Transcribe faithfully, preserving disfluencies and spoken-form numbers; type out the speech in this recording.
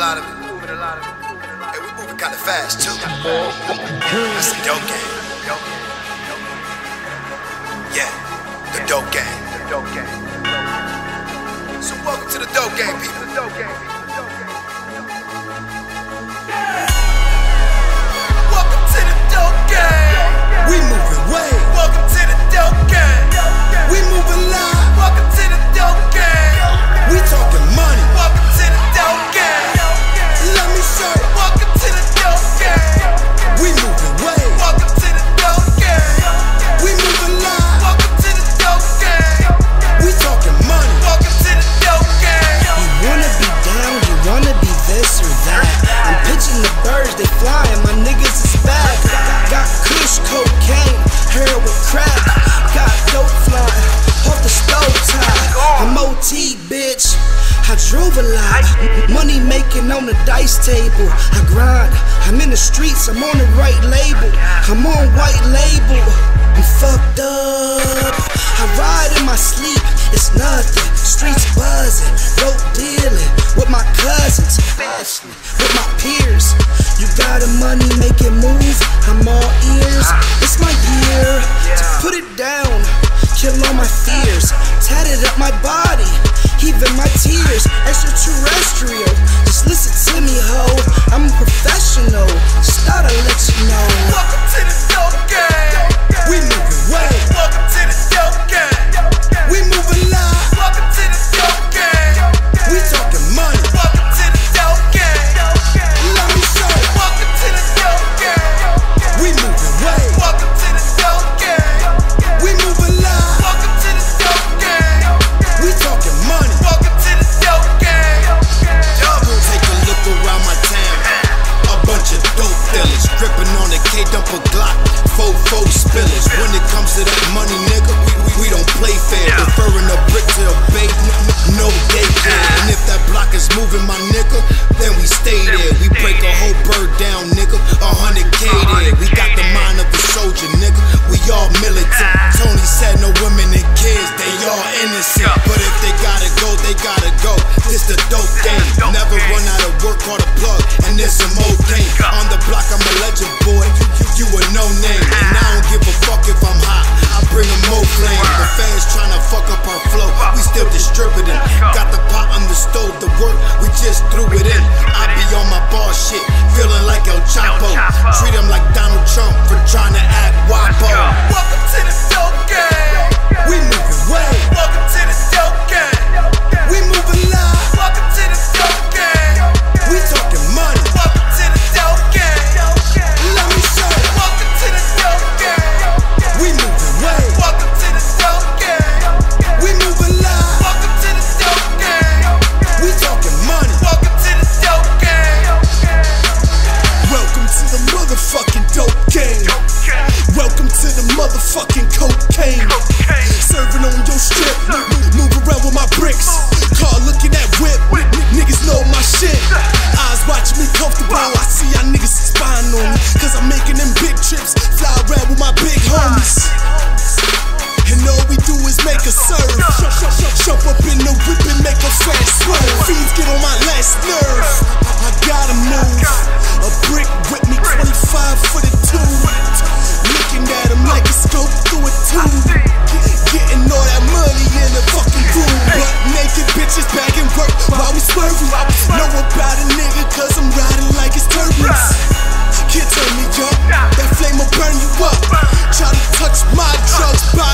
lot of it. Hey, we moving kinda fast too. That's the dope gang. Yeah, the dope gang. So welcome to the dope gang, people. Welcome to the dope gang. We moving way. Welcome to the dope gang. We moving live. Welcome to the dope gang. We talking money. Welcome to the dope gang. Let me show you. Welcome to the dope gang. We moving way. Welcome to the dope gang. We moving live. Welcome to the dope gang. We talking money. Welcome to the dope gang. You wanna be down, you wanna be this or that. I'm pitching the birds, they flying, my niggas is back. Got kush, cocaine, heroin, crack. Got dope flying off the stove top. I'm O T, bitch. I drove a lot, money making on the dice table. I grind, I'm in the streets, I'm on the right label. I'm on white label, I'm fucked up. I ride in my sleep, it's nothing. Streets buzzing, dope dealing with my cousins, especially with my peers. You got a money making move, I'm all ears. It's my year to put it down, kill all my fears. Tatted up my body, even my tears. Extraterrestrial, just listen to me, ho. I'm a professional, just thought I'd let you know. Welcome to the dope gang. We moving way. Welcome to the dope gang. We moving live. Welcome to the dope gang. We talking money. Welcome to the dope gang. Let me show you. Welcome to the dope gang. We moving way. Welcome to the dope gang. We moving live. Welcome to the dope gang. We talking money. Welcome to the dope gang. Y'all take a look around my town. A bunch of dope dealers gripping on the K, dump a Glock, four four spillers. When it comes to that money, nigga, we, we, we don't play fair. Deferring a brick to the bait, no daycare. And if that block is moving, my nigga, then we stay there. We break a whole bird down, nigga, a hundred K there. We got the mind of a soldier, nigga, we all militant. Tony said no women and kids, they all innocent. But if they gotta go, they gotta go. This the dope game. Never run out of work or the plug, and there's some more game. On the block, I'm a legend, boy. You, you a no name, and I don't give a fuck if I'm hot. I bring a more flame. The fans tryna fuck up our flow, we still distributing. Got the pot on the stove, the work, we just threw it in. I be on my boss shit, feeling like El Chapo. Treat him like Donald Trump for trying to act wapo. Welcome to the dope gang. We moving way. Welcome to the dope gang. We moving live. Welcome to the dope gang. We talking money. Welcome to the dope gang. Let me show you. Welcome to the dope gang. We moving way. Welcome to the dope gang. We moving live. Welcome to the dope gang. We talking money. Welcome to the dope gang. Welcome to the motherfucking dope game. Welcome to the motherfucking cocaine. Serving on your strip, move around with my bricks. Car looking at whip, niggas know my shit. Eyes watching me comfortable, I see y'all niggas spying on me. Cause I'm making them big trips, fly around with my big homies. And all we do is make a serve. Jump up in the whip and make a fast swerve. Fiends get on my last nerve, I gotta move. A brick with me, twenty-five for the two. Looking at him like a scope through a tube. Getting all that money in the fucking room. But naked bitches bagging work while we swerving. Know about a nigga cause I'm riding like it's turbulence. Can't turn me up, that flame will burn you up. Try to touch my drugs, buy